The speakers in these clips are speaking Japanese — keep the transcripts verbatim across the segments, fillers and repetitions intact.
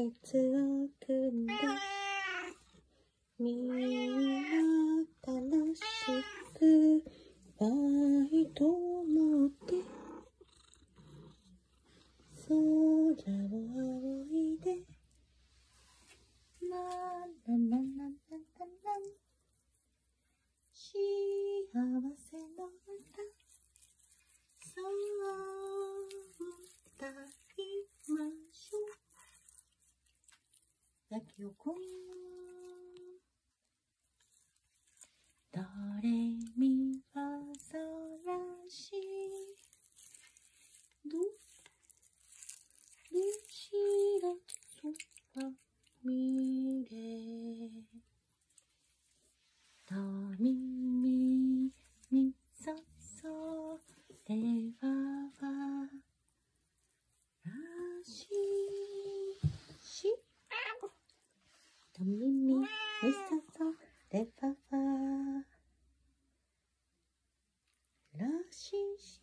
列を組んでみんな楽しくバイトを持って空を仰いでラララララララ幸せの歌そう歌いましょう。やきおくんドレミファソラシドルシラソファミレドミミミソソレファファラシシドミミミソソレファファラシシ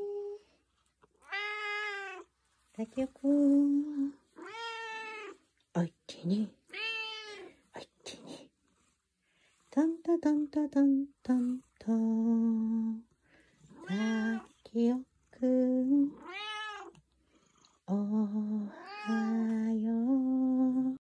たけおくんあいてにあいてにタンタタンタタンタンタンたけおくんおはよう